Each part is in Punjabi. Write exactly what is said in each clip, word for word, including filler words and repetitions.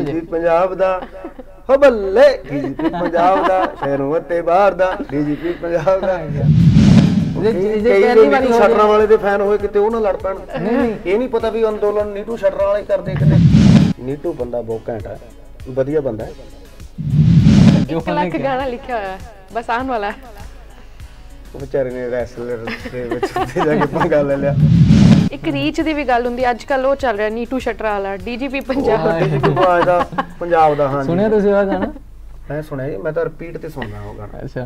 ਡੀਜੀਪੀ ਪੰਜਾਬ ਦਾ ਹੋ ਬੱਲੇ, ਡੀਜੀਪੀ ਪੰਜਾਬ ਦਾ ਸ਼ਹਿਰੋਂ ਅਤੇ ਬਾਹਰ ਦਾ ਡੀਜੀਪੀ ਪੰਜਾਬ ਦਾ। ਨੀਟੂ ਸ਼ਟਰਾਂ ਵਾਲੇ ਦੇ ਫੈਨ ਹੋਏ ਕਿਤੇ ਉਹ ਨਾ ਲੜ ਪੈਣ। ਇਹ ਨਹੀਂ ਪਤਾ ਵੀ ਅੰਦੋਲਨ ਨੀਟੂ ਸ਼ਟਰਾਂ ਵਾਲੇ ਕਰਦੇ ਕਿਤੇ। ਨੀਟੂ ਬੰਦਾ ਬਹੁਤ ਘੈਂਟ ਹੈ, ਵਧੀਆ ਬੰਦਾ ਹੈ। ਇੱਕ ਲੱਖ ਗਾਣਾ ਲਿਖਿਆ ਹੋਇਆ ਬਸ ਆਉਣ ਵਾਲਾ। ਉਹ ਵਿਚਾਰੇ ਨੇ ਰੈਸਲਰ ਦੇ ਵਿੱਚ ਉੱਤੇ ਜਾ ਕੇ ਪੰਗਾ ਲੈ ਲਿਆ। ਇੱਕ ਰੀਚ ਦੀ ਵੀ ਗੱਲ ਹੁੰਦੀ ਅੱਜ ਕੱਲ, ਉਹ ਚੱਲ ਰਿਹਾ ਨੀਟੂ ਸ਼ਟਰਾਂ ਵਾਲਾ ਡੀਜੀਪੀ ਪੰਜਾਬ। ਡੀਜੀਪੀ ਦਾ ਪੰਜਾਬ ਦਾ। ਹਾਂ ਸੁਣਿਆ ਤੁਸੀਂ ਉਹ ਗਾਣਾ? ਮੈਂ ਸੁਣਿਆ, ਮੈਂ ਤਾਂ ਰਿਪੀਟ ਤੇ ਸੁਣਦਾ ਉਹ ਗਾਣਾ। ਅੱਛਾ,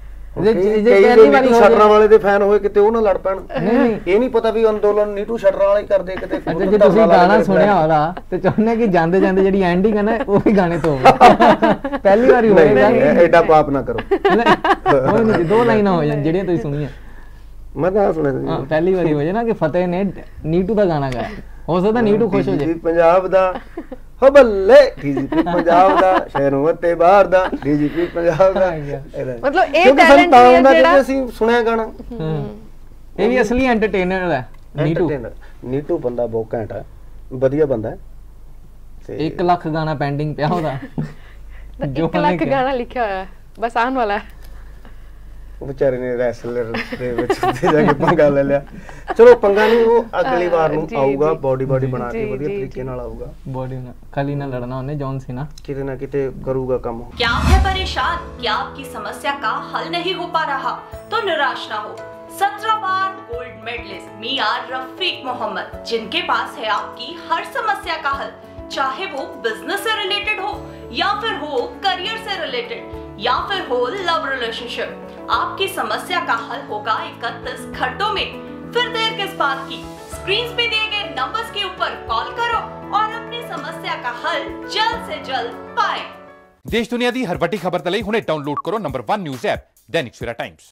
ਸ਼ਟਰਾਂ ਵਾਲੇ ਦੇ ਫੈਨ ਹੋਏ ਕਿਤੇ ਉਹ ਨਾ ਲੜ ਪੈਣ। ਇਹ ਨਹੀਂ ਪਤਾ ਵੀ ਅੰਦੋਲਨ ਨੀਟੂ ਸ਼ਟਰਾਂ ਵਾਲੇ ਕਰਦੇ ਕਿਤੇ। ਅੱਛਾ, ਜੇ ਤੁਸੀਂ ਗਾਣਾ ਸੁਣਿਆ ਹੋਣਾ ਤੇ ਚਾਹੁੰਦੇ ਕਿ ਜਾਂਦੇ ਜਾਂਦੇ ਜਿਹੜੀ ਐਂਡਿੰਗ ਹੈ ਨਾ ਉਹ ਵੀ ਗਾਣੇ ਤੋਂ ਹੋਵੇ। ਪਹਿਲੀ ਵਾਰੀ ਹੋਏਗਾ, ਐਡਾ ਪਾਪ ਨਾ ਕਰੋ। ਕੋਈ ਨਹੀਂ, ਦੋ ਲਾਈਨਾਂ ਹੋ ਜਾਣ ਜਿਹੜੀਆਂ ਤੁਸੀਂ ਸੁਣੀਆਂ। ਮੈਂ ਤਾਂ ਸੁਣਿਆ ਹਾਂ, ਪਹਿਲੀ ਵਾਰੀ ਹੋ ਜਾਏ ਨਾ ਕਿ ਫਤਿਹ ਨੇ ਨੀਟੂ ਦਾ ਗਾਣਾ ਗਾਇਆ, ਹੋ ਸਕਦਾ ਨੀਟੂ ਖੁਸ਼ ਹੋ ਜਾਏ। ਪੰਜਾਬ ਦਾ ਹੋ ਬੱਲੇ, ਡੀਜੀਪੀ ਪੰਜਾਬ ਦਾ ਸ਼ਹਿਰੋਂ ਅਤੇ ਬਾਹਰ ਦਾ ਡੀਜੀਪੀ ਪੰਜਾਬ ਦਾ। ਮਤਲਬ ਇਹ ਟੈਲੈਂਟ ਹੈ ਜਿਹੜਾ ਅਸੀਂ ਸੁਣਿਆ ਗਾਣਾ। ਇਹ ਵੀ ਅਸਲੀ ਐਂਟਰਟੇਨਰ ਹੈ ਨੀਟੂ। ਨੀਟੂ ਬੰਦਾ ਬਹੁਤ ਘੈਂਟ ਹੈ, ਵਧੀਆ ਬੰਦਾ ਹੈ। ਇੱਕ ਲੱਖ ਗਾਣਾ ਪੈਂਡਿੰਗ ਪਿਆ ਉਹਦਾ। ਇੱਕ ਲੱਖ ਗਾਣਾ ਲਿਖਿਆ ਹੋਇਆ ਬਸ ਆਉਣ ਵਾਲਾ। ਉਹ ਵਿਚਾਰੇ ਨੇ ਰੈਸਲਰ ਦੇ ਵਿੱਚ ਉੱਤੇ ਜਾ ਕੇ ਪੰਗਾ ਲੈ ਲਿਆ। ਚਲੋ ਪੰਗਾ ਨਹੀਂ, ਉਹ ਅਗਲੀ ਵਾਰ ਨੂੰ ਆਊਗਾ, ਬੋਡੀ ਬੋਡੀ ਬਣਾ ਕੇ ਵਧੀਆ ਤਰੀਕੇ ਨਾਲ ਆਊਗਾ। ਬੋਡੀ ਨਾਲ ਖਾਲੀ ਨਾਲ ਲੜਨਾ ਉਹਨੇ ਜੌਨ ਸੀਨਾ, ਕਿਤੇ ਨਾ ਕਿਤੇ ਕਰੂਗਾ ਕੰਮ। क्या है परेशान कि आपकी समस्या का हल नहीं हो पा रहा? तो निराश ना हो। सत्रह बार गोल्ड मेडलिस्ट मियां रफीक मोहम्मद, जिनके पास है आपकी हर समस्या का हल, चाहे वो बिजनेस से रिलेटेड हो या फिर हो करियर से रिलेटेड या फिर हो लव रिलेशनशिप। आपकी समस्या का हल होगा इकतीस घंटों में। फिर देर किस बात की? स्क्रीन पे दिए गए नंबर्स के ऊपर कॉल करो और अपनी समस्या का हल जल्द से जल्द पाएं। देश दुनिया दी हर वड्डी खबर तले हुणे डाउनलोड करो number one news app Dainik Savera times.